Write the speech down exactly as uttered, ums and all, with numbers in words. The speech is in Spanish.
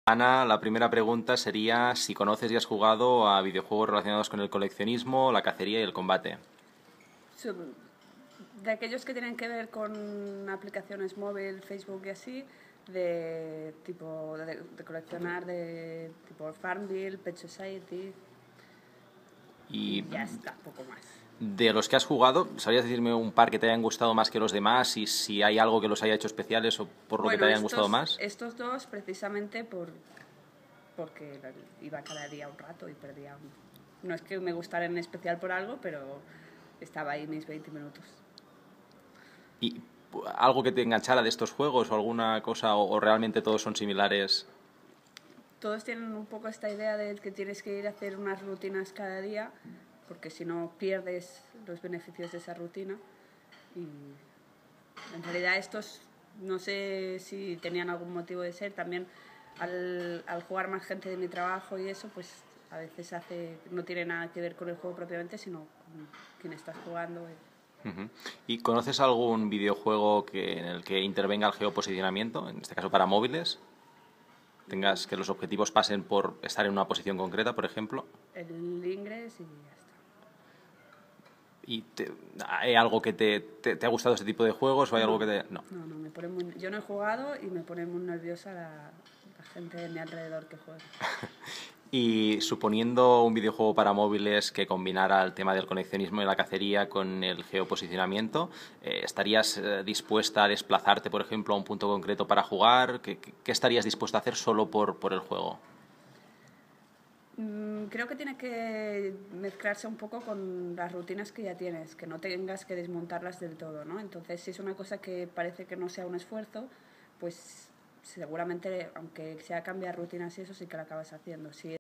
Ana, la primera pregunta sería si conoces y has jugado a videojuegos relacionados con el coleccionismo, la cacería y el combate. Sub- De aquellos que tienen que ver con aplicaciones móvil, Facebook y así, de tipo de, de coleccionar, de tipo Farmville, Pet Society Y y ya está, poco más. de los que has jugado, ¿sabrías decirme un par que te hayan gustado más que los demás y si hay algo que los haya hecho especiales o por lo que te Bueno, hayan gustado estos, más? estos dos precisamente por, porque iba cada día un rato y perdía un... No es que me gustara en especial por algo, pero estaba ahí mis veinte minutos. ¿Y algo que te enganchara de estos juegos o alguna cosa o, o realmente todos son similares? Todos tienen un poco esta idea de que tienes que ir a hacer unas rutinas cada día, porque si no pierdes los beneficios de esa rutina. Y en realidad estos no sé si tenían algún motivo de ser. También al, al jugar más gente de mi trabajo y eso, pues a veces hace no tiene nada que ver con el juego propiamente, sino con quien estás jugando. Ujú. ¿Y conoces algún videojuego que, en el que intervenga el geoposicionamiento, en este caso para móviles? Tengas que los objetivos pasen por estar en una posición concreta, por ejemplo. El inglés y ya está. ¿Y te- hay algo que te, te, te ha gustado este tipo de juegos o hay algo que No, te...? No. no, no, me pone muy... Yo no he jugado y me pone muy nerviosa la, la gente de mi alrededor que juega. Y suponiendo un videojuego para móviles que combinara el tema del coleccionismo y la cacería con el geoposicionamiento, eh, ¿estarías eh, dispuesta a desplazarte, por ejemplo, a un punto concreto para jugar? ¿Qué, qué- qué estarías dispuesta a hacer solo por, por el juego? Mm, Creo que tiene que mezclarse un poco con las rutinas que ya tienes, que no tengas que desmontarlas del todo, ¿no? Entonces, si es una cosa que parece que no sea un esfuerzo, pues seguramente, aunque sea cambiar rutinas y eso, sí que lo acabas haciendo. Si